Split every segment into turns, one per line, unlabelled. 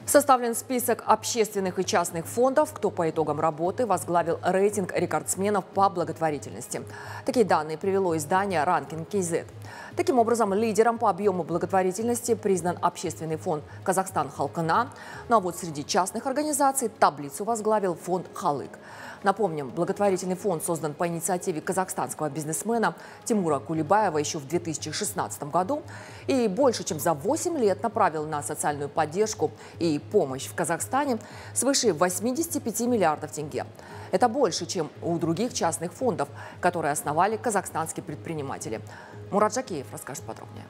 Составлен список общественных и частных фондов, кто по итогам работы возглавил рейтинг рекордсменов по благотворительности. Такие данные привело издание «Ранкинг.kz». Таким образом, лидером по объему благотворительности признан общественный фонд «Казахстан Халкына». Ну а вот среди частных организаций таблицу возглавил фонд «Халык». Напомним, благотворительный фонд создан по инициативе казахстанского бизнесмена Тимура Кулибаева еще в 2016 году и больше чем за 8 лет направил на социальную поддержку и помощь в Казахстане свыше 85 миллиардов тенге. Это больше, чем у других частных фондов, которые основали казахстанские предприниматели. Мурат Жакеев расскажет подробнее.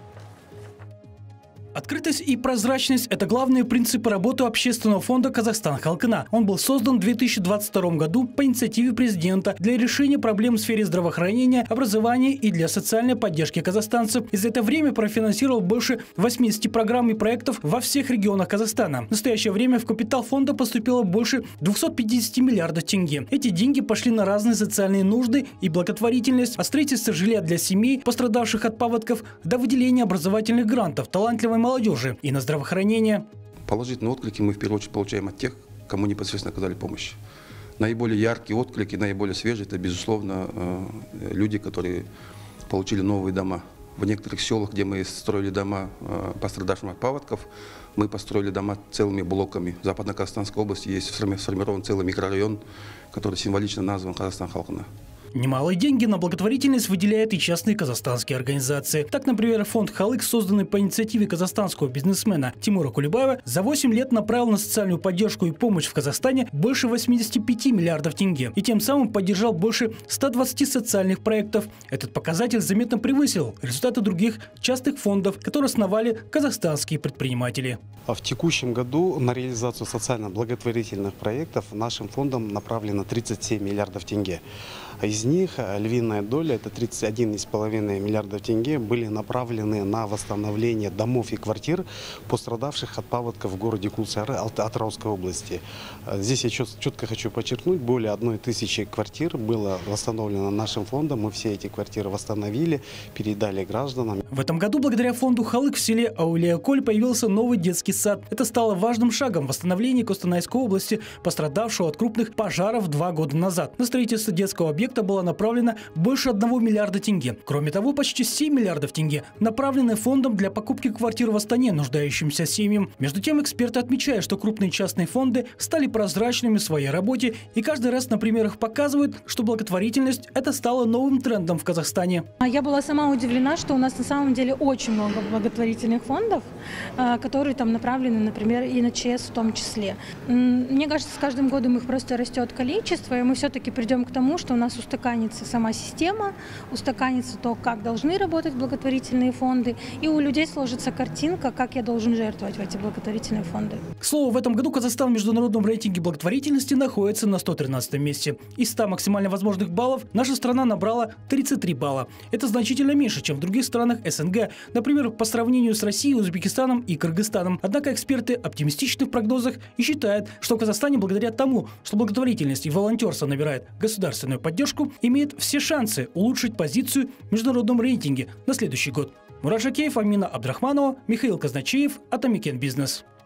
Открытость и прозрачность – это главные принципы работы общественного фонда «Казахстан Халкына». Он был создан в 2022 году по инициативе президента для решения проблем в сфере здравоохранения, образования и для социальной поддержки казахстанцев. И за это время профинансировал больше 80 программ и проектов во всех регионах Казахстана. В настоящее время в капитал фонда поступило больше 250 миллиардов тенге. Эти деньги пошли на разные социальные нужды и благотворительность, от строительства жилья для семей, пострадавших от паводков, до выделения образовательных грантов талантливой молодежи и на здравоохранение.
Положительные отклики мы в первую очередь получаем от тех, кому непосредственно оказали помощь. Наиболее яркие отклики, наиболее свежие – это, безусловно, люди, которые получили новые дома. В некоторых селах, где мы строили дома пострадавшим от паводков, мы построили дома целыми блоками. В Западно-Казахстанской области есть сформирован целый микрорайон, который символично назван «Казахстан Халкына».
Немалые деньги на благотворительность выделяют и частные казахстанские организации. Так, например, фонд «Халык», созданный по инициативе казахстанского бизнесмена Тимура Кулибаева, за 8 лет направил на социальную поддержку и помощь в Казахстане больше 85 миллиардов тенге. И тем самым поддержал больше 120 социальных проектов. Этот показатель заметно превысил результаты других частных фондов, которые основали казахстанские предприниматели.
В текущем году на реализацию социально-благотворительных проектов нашим фондом направлено 37 миллиардов тенге. Из них львиная доля, это 31,5 миллиардов тенге, были направлены на восстановление домов и квартир, пострадавших от паводков в городе Кулсары Атырауской области. Здесь я четко хочу подчеркнуть, более 1000 квартир было восстановлено нашим фондом. Мы все эти квартиры восстановили, передали гражданам.
В этом году благодаря фонду «Халык» в селе Аулия-Коль появился новый детский сад. Это стало важным шагом в восстановлении Костанайской области, пострадавшего от крупных пожаров 2 года назад. На строительство детского объекта было направлено больше 1 миллиарда тенге. Кроме того, почти 7 миллиардов тенге направлены фондом для покупки квартир в Астане нуждающимся семьям. Между тем, эксперты отмечают, что крупные частные фонды стали прозрачными в своей работе и каждый раз на примерах показывают, что благотворительность – это стало новым трендом в Казахстане.
Я была сама удивлена, что у нас на самом деле очень много благотворительных фондов, которые там направлены, например, и на ЧС в том числе. Мне кажется, с каждым годом их просто растет количество, и мы все-таки придем к тому, что у нас устаканится сама система, устаканится то, как должны работать благотворительные фонды, и у людей сложится картинка, как я должен жертвовать в эти благотворительные фонды.
К слову, в этом году Казахстан в международном рейтинге благотворительности находится на 113 месте. Из 100 максимально возможных баллов наша страна набрала 33 балла. Это значительно меньше, чем в других странах СНГ, например, по сравнению с Россией, Узбекистаном и Кыргызстаном. Однако эксперты оптимистичны в прогнозах и считают, что в Казахстане благодаря тому, что благотворительность и волонтерство набирает государственную поддержку, имеет все шансы улучшить позицию в международном рейтинге на следующий год. Мурат Жакеев, Амина Абдрахманова, Михаил Казначеев, Атамикен Бизнес.